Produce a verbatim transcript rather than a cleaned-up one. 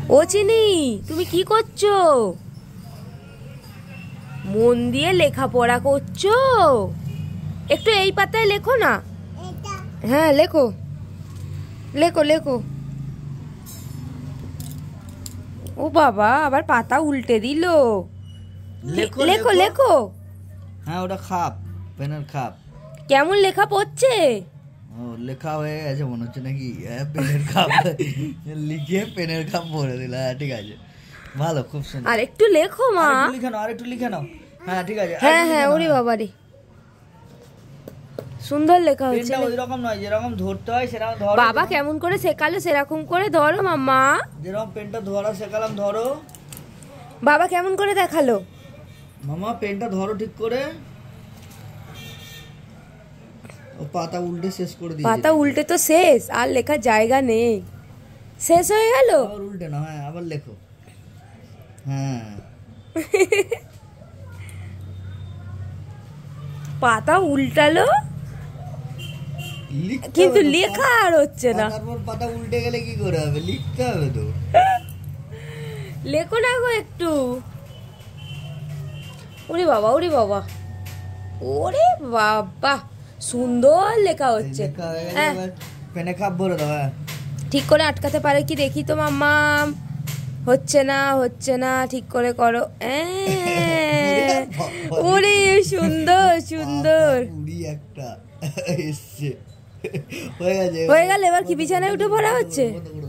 ও চিনি, তুমি কি করছো? মন দিয়ে লেখাপড়া করছো? একটু এই পাতায় লেখো না। হ্যাঁ লেখো লেখো লেখো। ও বাবা, আবার পাতা উল্টে দিল। লেখো লেখো লেখো। হ্যাঁ ওটা খাপ, পেনের খাপ। কেমন লেখা পড়ছে? ও লেখা হয়ে গেছে মনে হচ্ছে নাকি। পেনের খাপ লিখে পেনের খাপ পরে দিল। হ্যাঁ ঠিক আছে, ভালো, খুব সুন্দর। আর একটু লেখো মা। আরেকটু লিখে নাও, আরেকটু লিখে নাও। হ্যাঁ ঠিক আছে। হ্যাঁ হ্যাঁ, ওরে বাবা রে, সুন্দর লেখা হচ্ছে। পেনটা ওই রকম নয়, যেরকম ধরতে হয় সেরকম ধরো। বাবা কেমন করে শেখালো সেরকম করে ধরো মাম্মা। যেরকম পেনটা ধরা শেখালাম ধরো। বাবা কেমন করে দেখালো? মামা পেনটা ধরো ঠিক করে। ও পাতা উল্টে শেষ করে দিয়েছে। পাতা উল্টে তো শেষ, আর লেখার জায়গা নেই, শেষ হয়ে গেল। আবার উল্টে না, হ্যাঁ আবার লেখো। হ্যাঁ পাতা উল্টালো কিন্তু লেখা আর হচ্ছে না। তারপর পাতা উল্টে গেলে কি করে হবে? লিখতে হবে তো। লেখো না গো একটু। ওরে বাবা, ওরে বাবা, ওরে বাবা, সুন্দর লেখা হচ্ছে। হ্যাঁ পেনে খাপ ভরে দাও। হ্যাঁ ঠিক করে আটকাতে পারে কি দেখি তো মাম্মা। হচ্ছে না হচ্ছে না, ঠিক করে করো। ওরে সুন্দর সুন্দর একটা এসছে, হয়ে গেছে। হয়ে গেল। এবার কি বিছানায় উঠে পড়া হচ্ছে?